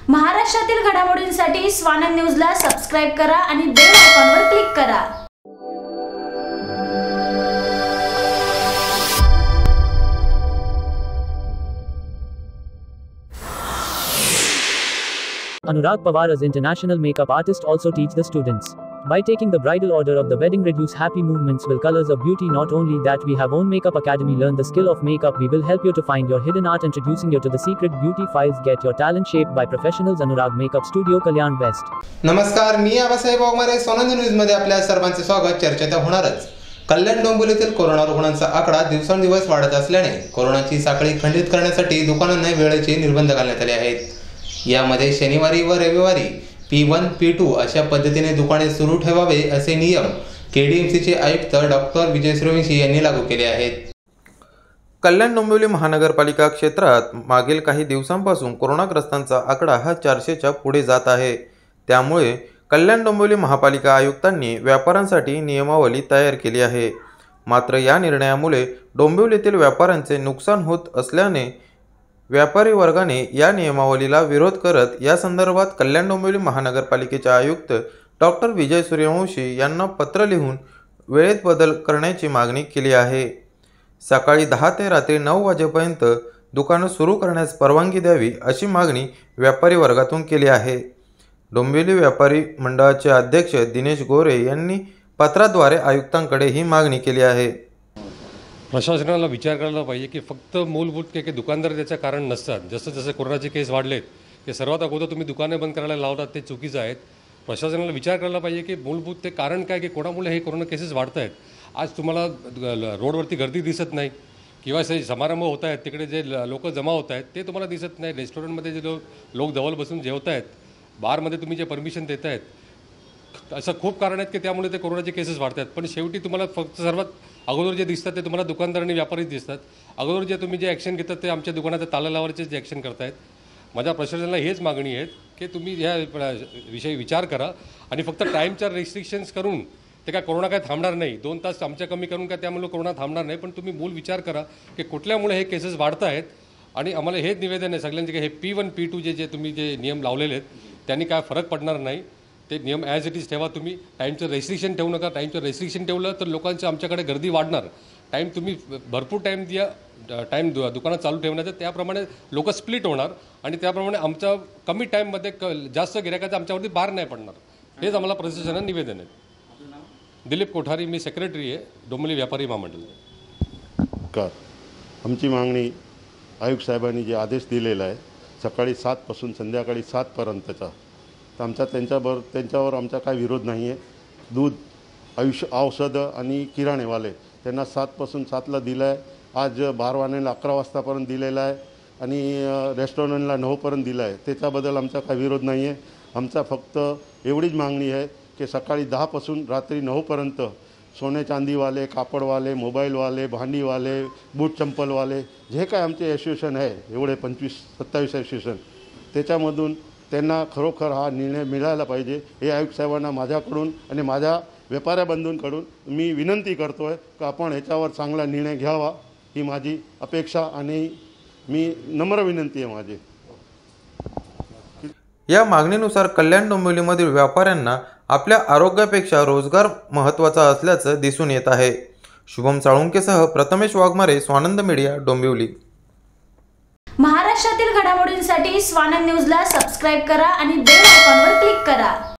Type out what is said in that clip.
महाराष्ट्रातील घडामोडींसाठी स्वानंद न्यूजला सबस्क्राइब करा आणि बेल आयकॉनवर क्लिक करा। Anurag Pawar as international makeup artist also teach the students. By taking the bridal order of the wedding reduce happy movements will colors of beauty. Not only that, we have own makeup academy. Learn the skill of makeup. We will help you to find your hidden art, introducing you to the secret beauty files. Get your talent shaped by professionals. Anurag Makeup Studio, Kalyan West. नमस्कार, मी Abasaheb Waghmare Swanand news मध्ये आपल्या सर्वांचे स्वागत। चर्चा तर होणारच। कल्याण डोंबिवलीतील corona रुग्णांचा आकडा दिवसेंदिवस वाढत असल्याने कोरोनाची साखळी खंडित करण्यासाठी दुकानांना वेळेचे निर्बंध घालण्यात आले आहेत। यामध्ये शनिवारी व रविवारी P1 P2 अशा पद्धतीने दुकाने सुरू ठेवावे असे नियम केडीएमसीचे आयुक्त डॉक्टर विजय सूर्यवंशी यांनी लागू केले आहेत। कल्याण डोंबिवली महानगरपालिका क्षेत्रात मागील काही दिवसांपासून कोरोनाग्रस्तांचा आकडा हा 400च्या पुढे जात आहे। त्यामुळे कल्याण डोंबिवली महापालिका आयुक्तांनी व्यापाऱ्यांसाठी नियमावली तयार केली आहे। मात्र या निर्णयामुळे डोंबिवलीतील व्यापाऱ्यांचे नुकसान होत असल्याने व्यापारी वर्गाने या नियमावलीला विरोध करत या संदर्भात कल्याण डोंबिवली महानगरपालिकेचे आयुक्त डॉक्टर विजय सूर्यवंशी यांना पत्र लिहून वेळेत बदल करण्याची मागणी केली आहे। सकाळी 10 ते रात्री 9 वाजेपर्यंत दुकानं सुरू करण्यास परवानगी द्यावी अशी मागणी व्यापारी वर्गातून केली आहे। डोंबिवली व्यापारी मंडळाचे अध्यक्ष दिनेश गोरे यांनी पत्राद्वारे आयुक्तांकडे ही मागणी केली आहे। प्रशासनाला विचार करायला पाहिजे की फक्त मूलभूत काही दुकानदार त्याचं कारण नसतात। जसं जसं कोरोनाचे केस वाढलेत ते सर्वात अगोदर तुम्ही दुकाने बंद करायला लावतात ते चुकीचं आहे। प्रशासनाला विचार करायला पाहिजे की मूलभूत ते कारण काय की कोणामुळे हे कोरोना केसेस वाढत आहेत। आज तुम्हाला रोडवरती गर्दी दिसत नाही किंवा समारंभ होत आहेत तिकडे जे लोक जमा होत आहेत ते तुम्हाला दिसत नाही। रेस्टॉरंटमध्ये जे लोक जवळ बसून जेवत आहेत, बारमध्ये तुम्ही जे परमिशन देत आहेत, असं खूप कारण आहेत की त्यामुळे ते कोरोनाचे केसेस वाढत आहेत। पण शेवटी तुम्हाला फक्त सर्वात अगोदर जे दिसतात ते तुम्हाला दुकानदार आणि व्यापारीच दिसतात। अगोदर जे तुम्ही जे ॲक्शन घेतात ते आमच्या दुकानाच्या ताला लावायचे जे ॲक्शन करतायत। माझ्या प्रशासनाला हेच मागणी आहे की तुम्ही ह्या विषयी विचार करा आणि फक्त टाईमच्या रिस्ट्रिक्शन्स करून ते काय कोरोना काय थांबणार नाही। 2 तास आमच्या कमी करून काय त्यामुळे कोरोना थांबणार नाही। पण तुम्ही मूल विचार करा की कुठल्यामुळे हे केसेस वाढत आहेत आणि आम्हाला हेच निवेदन आहे सगळ्यांचे की हे P1 P2 जे तुम्ही जे नियम लावलेले आहेत त्यांनी काय फरक पडणार नाही। ते नियम ॲज इट इज ठेवा। तुम्ही टाईमचं रेस्ट्रिक्शन ठेवू नका। टाईमचं रेस्ट्रिक्शन ठेवलं तर लोकांचं आमच्याकडे गर्दी वाढणार। टाईम तुम्ही भरपूर टाईम द्या, टाईम दुकानात चालू ठेवण्याचं, त्याप्रमाणे लोक स्प्लिट होणार आणि त्याप्रमाणे आमच्या कमी टाईममध्ये जास्त गिरायकाचं आमच्यावरती भार नाही पडणार। हेच आम्हाला प्रशासनाला निवेदन आहे। दिलीप कोठारी, मी सेक्रेटरी आहे डोंबिवली व्यापारी महामंडळ। आमची मागणी आयुक्त साहेबांनी जे आदेश दिलेला आहे सकाळी 7 पासून संध्याकाळी 7 पर्यंतचा, तर आमचा त्यांच्यावर आमचा काही विरोध नाही आहे। दूध, औषधं आणि किराणेवाले त्यांना 7 पासून 7ला दिलं आहे। आज बारवानेला 11 वाजतापर्यंत दिलेलं आहे आणि रेस्टॉरंटला 9 पर्यंत दिलं आहे। त्याच्याबद्दल आमचा काही विरोध नाही आहे। आमचा फक्त एवढीच मागणी आहे की सकाळी 10 पासून रात्री 9 पर्यंत सोने चांदीवाले, कापडवाले, मोबाईलवाले, भांडीवाले, बूट चंपलवाले जे काय आमचे ॲसोसिएशन आहे, एवढे 25-27 ॲसोसिएशन, त्याच्यामधून त्यांना खरोखर हा निर्णय मिळायला पाहिजे। हे आयुक्त साहेबांना माझ्याकडून आणि माझ्या व्यापाऱ्या बंधूंकडून मी विनंती करतो आहे की आपण ह्याच्यावर चांगला निर्णय घ्यावा, ही माझी अपेक्षा आणि मी नम्र विनंती आहे माझी। या मागणीनुसार कल्याण डोंबिवलीमधील व्यापाऱ्यांना आपल्या आरोग्यापेक्षा रोजगार महत्त्वाचा असल्याचं दिसून येत आहे। शुभम साळुंकेसह प्रथमेश वाघमारे, स्वानंद मीडिया, डोंबिवली। महाराष्ट्रातील घडामोडींसाठी स्वानंद न्यूजला सबस्क्राइब करा आणि बेल आयकॉनवर क्लिक करा।